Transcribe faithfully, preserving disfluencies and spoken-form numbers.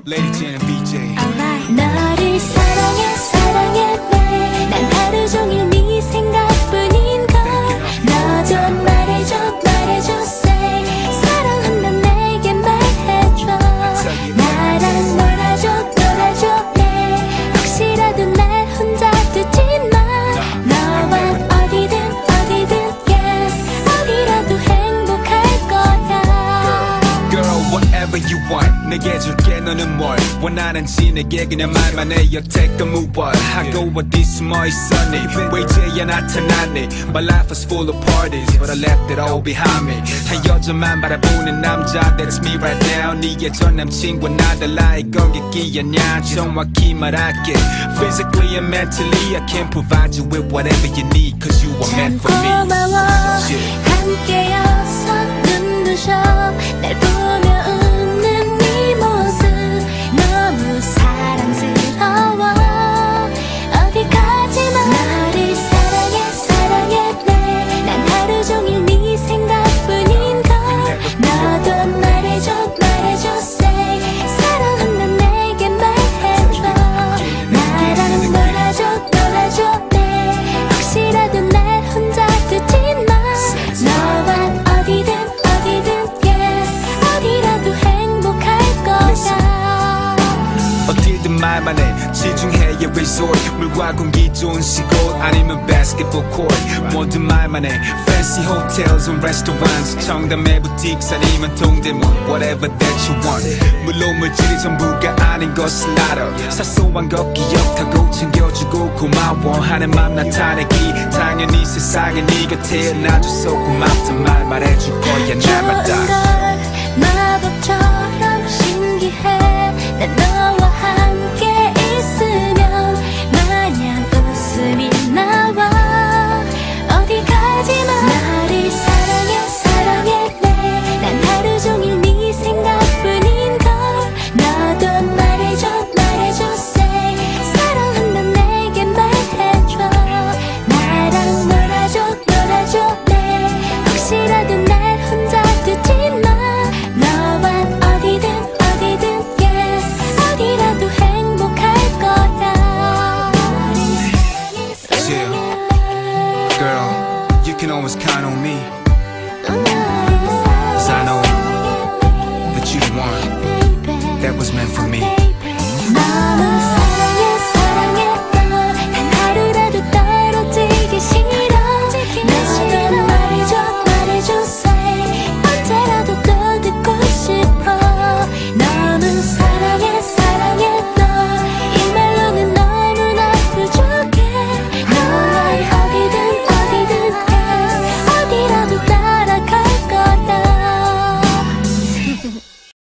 Lady Jane.엠피 포. 너를 사랑해 사랑해 내 난 하루 종일 네 생각뿐인걸. 너도 말해줘 말해줘 say 사랑한다 내게 말해줘. 나랑 놀아줘 놀아줘 내 혹시라도 날 혼자 두지마. 너와 어디든 어디든 yes 어디라도 행복할 거야. Girl whatever you want 내게 줄게. 너는 뭘 원하는지 내게 그냥 말만 해. You take a move on. 하고 어디 숨어 있었니 왜 이제야 나타났니. My life was full of parties but I left it all behind me. 한 여자만 바라보는 남자 that's me right now. 네의 전 남친과 나 달라 이건 객기였냐. 정확히 말할게 physically and mentally I can provide you with whatever you need cause you are meant for me. 참 고마워 함께여서 눈부셔 날 보며 웃는 네 모습 너무 사랑스러워. 어디 가지마. 너를 사랑해 사랑해 내 난 하루 종일 네 생각뿐인걸. 너도 말해줘 말해줘 say 사랑한다 내게 말해줘. 나랑 놀아줘 놀아줘 내 혹시라도 날 혼자 두지마. 너와 어디든 어디든 yes 어디라도 행복할 거야. 어디든 말만 해 지중해의 resort 물과 공기 좋은 시골 아니면 basketball court 뭐든 말만 해 fancy hotels and restaurants 청담의 boutiques 아니면 동대문 whatever that you want. 물론 물질이 전부가 아닌 것을 알아. 사소한 것 기억하고 챙겨주고 고마워하는 맘 나타내기 당연히 세상에 네가 태어나줘서 고맙단 말 말해줄 거야 날마다. 좋은 걸 마법처럼 신기해. 난 너와 함께 있으면 마냥 웃음이 나와. 어디 가지마. 너를 사랑해 사랑해 내 난 하루 종일 네 생각뿐인걸. 너도 말해줘 말해줘 say 사랑한다 내게 말해줘. 나랑 놀아줘 놀아줘 내 혹시라도 날 혼자 두지마. 너와 어디든 어디든 yes 어디라도 행복할 거야. Yeah. Girl you can always count on me cause I know that you the one that was meant for me.